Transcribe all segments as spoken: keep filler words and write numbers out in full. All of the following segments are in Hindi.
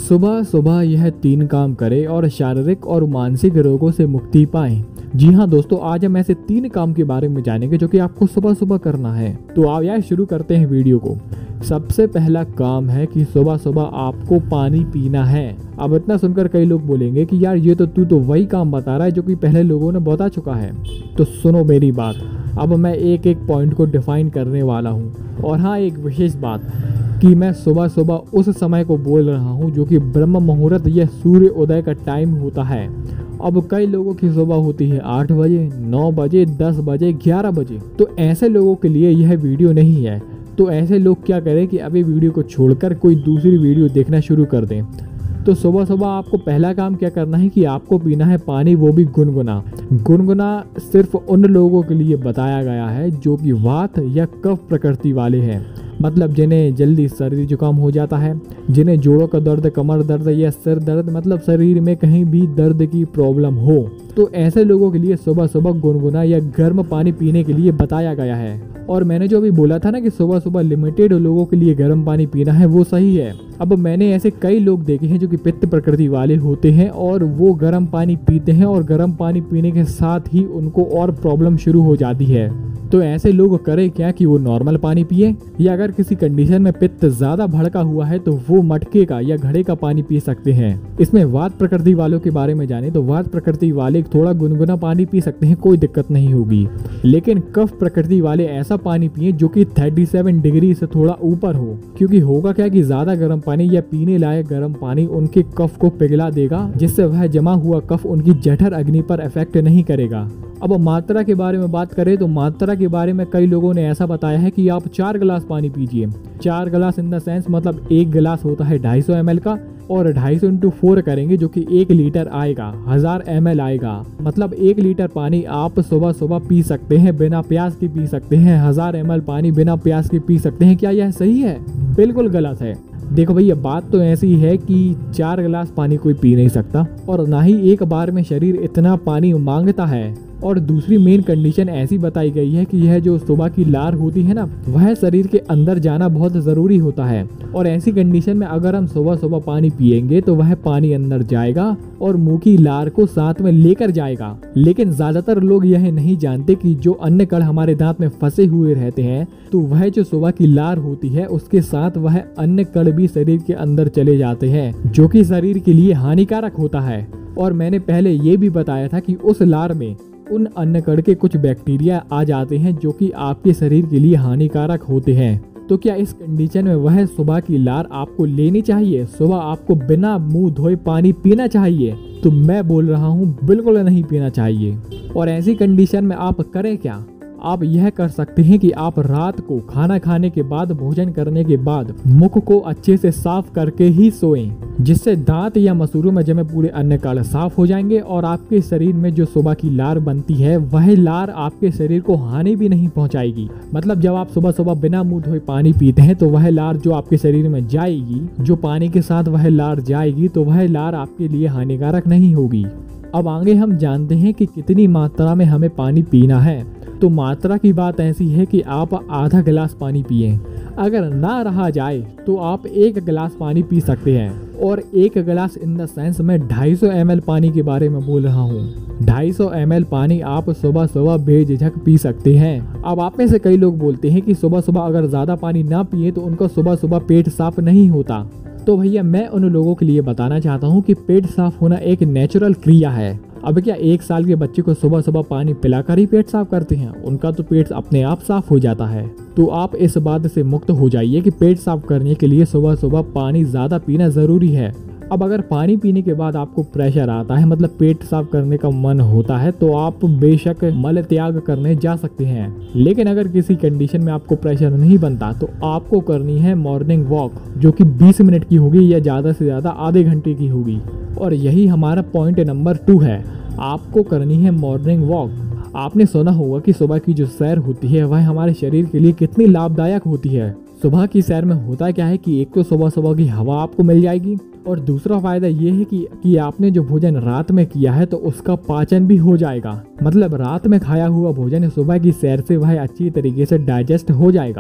सुबह सुबह यह तीन काम करें और शारीरिक और मानसिक रोगों से मुक्ति पाएं। जी हाँ दोस्तों, आज हम ऐसे तीन काम के बारे में जानेंगे जो कि आपको सुबह सुबह करना है। तो आप यार शुरू करते हैं वीडियो को। सबसे पहला काम है कि सुबह सुबह आपको पानी पीना है। अब इतना सुनकर कई लोग बोलेंगे कि यार ये तो तू तो वही काम बता रहा है जो कि पहले लोगों ने बता चुका है। तो सुनो मेरी बात, अब मैं एक एक पॉइंट को डिफाइन करने वाला हूँ। और हाँ, एक विशेष बात कि मैं सुबह सुबह उस समय को बोल रहा हूँ जो कि ब्रह्म मुहूर्त या सूर्य उदय का टाइम होता है। अब कई लोगों की सुबह होती है आठ बजे, नौ बजे, दस बजे, ग्यारह बजे। तो ऐसे लोगों के लिए यह वीडियो नहीं है। तो ऐसे लोग क्या करें कि अभी वीडियो को छोड़कर कोई दूसरी वीडियो देखना शुरू कर दें। तो सुबह सुबह आपको पहला काम क्या करना है कि आपको पीना है पानी, वो भी गुनगुना। गुनगुना सिर्फ उन लोगों के लिए बताया गया है जो कि वात या कफ प्रकृति वाले हैं, मतलब जिन्हें जल्दी सर्दी जुकाम हो जाता है, जिन्हें जोड़ों का दर्द, कमर दर्द या सिर दर्द, मतलब शरीर में कहीं भी दर्द की प्रॉब्लम हो। तो ऐसे लोगों के लिए सुबह सुबह गुनगुना या गर्म पानी पीने के लिए बताया गया है। और मैंने जो अभी बोला था ना कि सुबह सुबह लिमिटेड लोगों के लिए गर्म पानी पीना है, वो सही है। अब मैंने ऐसे कई लोग देखे हैं जो कि पित्त प्रकृति वाले होते हैं और वो गर्म पानी पीते हैं और गर्म पानी पीने के साथ ही उनको और प्रॉब्लम शुरू हो जाती है। तो ऐसे लोग करें क्या कि वो नॉर्मल पानी पिए, या अगर किसी कंडीशन में पित्त ज्यादा भड़का हुआ है तो वो मटके का या घड़े का पानी पी सकते हैं। इसमें वात प्रकृति वालों के बारे में जाने तो वात प्रकृति वाले थोड़ा गुनगुना पानी पी सकते हैं, कोई दिक्कत नहीं होगी। लेकिन कफ प्रकृति वाले ऐसा पानी पिए जो कि सैंतीस डिग्री से थोड़ा ऊपर हो, क्योंकि होगा क्या कि ज्यादा गर्म पानी या पीने लायक गर्म पानी उनके कफ को पिघला देगा, जिससे वह जमा हुआ कफ उनकी जठर अग्नि पर इफेक्ट नहीं करेगा। अब मात्रा के बारे में बात करें तो मात्रा के बारे में कई लोगों ने ऐसा बताया है कि आप चार गिलास पानी पीजिए। चार गिलास इन द सेंस मतलब एक गिलास होता है ढाई सौ एम एल का, और ढाई सौ इंटू फोर करेंगे जो कि एक लीटर आएगा, हजार एम एल आएगा। मतलब एक लीटर पानी आप सुबह सुबह पी सकते हैं, बिना प्यास के पी सकते हैं। हजार एम एल पानी बिना प्यास के पी सकते हैं। क्या यह सही है? बिल्कुल गलत है। देखो भैया, बात तो ऐसी है कि चार गिलास पानी कोई पी नहीं सकता, और ना ही एक बार में शरीर इतना पानी मांगता है। और दूसरी मेन कंडीशन ऐसी बताई गई है कि यह जो सुबह की लार होती है ना, वह शरीर के अंदर जाना बहुत ज़रूरी होता है। और ऐसी कंडीशन में अगर हम सुबह सुबह पानी पिएंगे तो वह पानी अंदर जाएगा और मुंह की लार को साथ में लेकर जाएगा। लेकिन ज़्यादातर लोग यह नहीं जानते कि जो अन्य कण हमारे दांत में फंसे हुए रहते हैं, तो वह जो सुबह की लार होती है उसके साथ वह अन्य कण भी शरीर के अंदर चले जाते हैं, जो कि शरीर के लिए हानिकारक होता है। और मैंने पहले ये भी बताया था कि उस लार में उन अन्य कण के कुछ बैक्टीरिया आ जाते हैं जो कि आपके शरीर के लिए हानिकारक होते हैं। तो क्या इस कंडीशन में वह सुबह की लार आपको लेनी चाहिए? सुबह आपको बिना मुंह धोए पानी पीना चाहिए? तो मैं बोल रहा हूँ बिल्कुल नहीं पीना चाहिए। और ऐसी कंडीशन में आप करें क्या? आप यह कर सकते हैं कि आप रात को खाना खाने के बाद, भोजन करने के बाद मुख को अच्छे से साफ करके ही सोएं, जिससे दांत या मसूड़ों में जमे पूरे अन्य कण साफ हो जाएंगे और आपके शरीर में जो सुबह की लार बनती है वह लार आपके शरीर को हानि भी नहीं पहुंचाएगी। मतलब जब आप सुबह सुबह बिना मुंह धोए पानी पीते हैं तो वह लार जो आपके शरीर में जाएगी, जो पानी के साथ वह लार जाएगी, तो वह लार आपके लिए हानिकारक नहीं होगी। अब आगे हम जानते हैं कि कितनी मात्रा में हमें पानी पीना है। तो मात्रा की बात ऐसी है कि आप आधा गिलास पानी पिए। अगर ना रहा जाए तो आप एक गिलास पानी पी सकते हैं। और एक गिलास इन द सेंस में ढाई सौ एम एल पानी के बारे में बोल रहा हूँ। ढाई सौ एम एल पानी आप सुबह सुबह बेझिझक पी सकते हैं। अब आप में से कई लोग बोलते हैं कि सुबह सुबह अगर ज़्यादा पानी ना पिए तो उनका सुबह सुबह पेट साफ नहीं होता। तो भैया, मैं उन लोगों के लिए बताना चाहता हूँ कि पेट साफ होना एक नेचुरल क्रिया है। अब क्या एक साल के बच्चे को सुबह सुबह पानी पिलाकर ही पेट साफ करते हैं? उनका तो पेट अपने आप साफ हो जाता है। तो आप इस बात से मुक्त हो जाइए कि पेट साफ करने के लिए सुबह सुबह पानी ज़्यादा पीना ज़रूरी है। अब अगर पानी पीने के बाद आपको प्रेशर आता है, मतलब पेट साफ करने का मन होता है, तो आप बेशक मल त्याग करने जा सकते हैं। लेकिन अगर किसी कंडीशन में आपको प्रेशर नहीं बनता तो आपको करनी है मॉर्निंग वॉक, जो कि बीस मिनट की होगी या ज़्यादा से ज़्यादा आधे घंटे की होगी। और यही हमारा पॉइंट नंबर टू है, आपको करनी है मॉर्निंग वॉक। आपने सुना होगा कि सुबह की जो सैर होती है वह हमारे शरीर के लिए कितनी लाभदायक होती है। सुबह की सैर में होता क्या है कि एक तो सुबह सुबह की हवा आपको मिल जाएगी, और दूसरा फायदा ये है कि, कि आपने जो भोजन रात में किया है तो उसका पाचन भी हो जाएगा। मतलब रात में खाया हुआ भोजन सुबह की सैर से वह अच्छी तरीके से डाइजेस्ट हो जाएगा।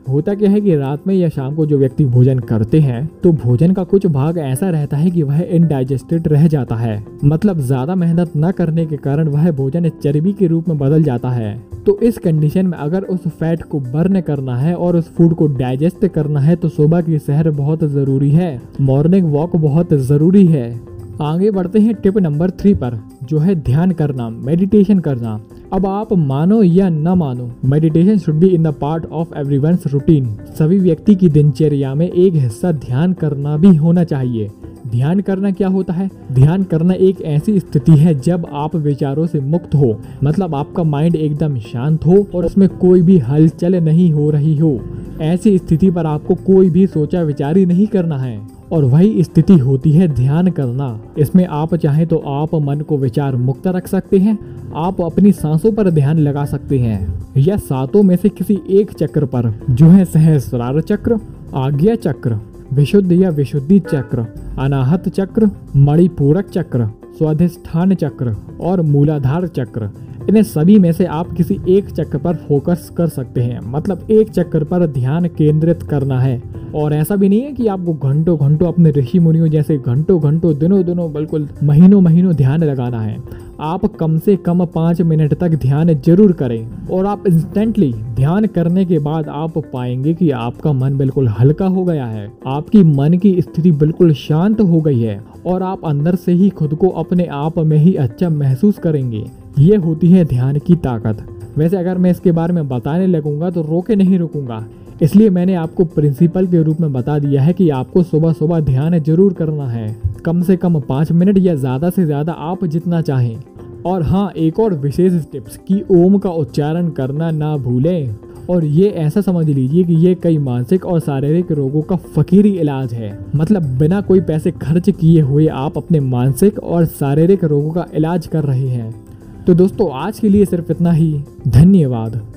होता क्या है कि रात में या शाम को जो व्यक्ति भोजन करते हैं तो भोजन का कुछ भाग ऐसा रहता है कि वह इनडाइजेस्टेड रह जाता है, मतलब ज्यादा मेहनत न करने के कारण वह भोजन चर्बी के रूप में बदल जाता है। तो इस कंडीशन में अगर उस फैट को बर्न करना है और उस फूड को डाइजेस्ट करना है तो सुबह की सैर बहुत जरूरी है, मॉर्निंग वॉक बहुत जरूरी है। आगे बढ़ते हैं टिप नंबर थ्री पर, जो है ध्यान करना, मेडिटेशन करना। अब आप मानो या न मानो, meditation should be in the part of everyone's routine. सभी व्यक्ति की दिनचर्या में एक हिस्सा ध्यान करना भी होना चाहिए। ध्यान करना क्या होता है? ध्यान करना एक ऐसी स्थिति है जब आप विचारों से मुक्त हो, मतलब आपका माइंड एकदम शांत हो और उसमें कोई भी हलचल नहीं हो रही हो। ऐसी स्थिति पर आपको कोई भी सोचा विचारी नहीं करना है और वही स्थिति होती है ध्यान करना। इसमें आप चाहें तो आप मन को विचार मुक्त रख सकते हैं, आप अपनी सांसों पर ध्यान लगा सकते हैं या सातों में से किसी एक चक्र पर, जो है सहस्रार चक्र, आज्ञा चक्र, विशुद्ध या विशुद्धि चक्र, अनाहत चक्र, मणिपूरक चक्र, स्वाधिष्ठान चक्र और मूलाधार चक्र। इन्हें सभी में से आप किसी एक चक्र पर फोकस कर सकते हैं, मतलब एक चक्र पर ध्यान केंद्रित करना है। और ऐसा भी नहीं है कि आपको घंटों घंटों अपने ऋषि मुनियों जैसे घंटों घंटों दिनों दिनों बिल्कुल महीनों महीनों ध्यान लगाना है। आप कम से कम पाँच मिनट तक ध्यान जरूर करें और आप इंस्टेंटली ध्यान करने के बाद आप पाएंगे कि आपका मन बिल्कुल हल्का हो गया है, आपकी मन की स्थिति बिल्कुल शांत हो गई है और आप अंदर से ही खुद को अपने आप में ही अच्छा महसूस करेंगे। ये होती है ध्यान की ताकत। वैसे अगर मैं इसके बारे में बताने लगूंगा तो रोके नहीं रुकूंगा, इसलिए मैंने आपको प्रिंसिपल के रूप में बता दिया है कि आपको सुबह सुबह ध्यान जरूर करना है, कम से कम पाँच मिनट या ज़्यादा से ज़्यादा आप जितना चाहें। और हाँ, एक और विशेष टिप्स कि ओम का उच्चारण करना ना भूलें। और ये ऐसा समझ लीजिए कि ये कई मानसिक और शारीरिक रोगों का फकीरी इलाज है, मतलब बिना कोई पैसे खर्च किए हुए आप अपने मानसिक और शारीरिक रोगों का इलाज कर रहे हैं। तो दोस्तों आज के लिए सिर्फ इतना ही, धन्यवाद।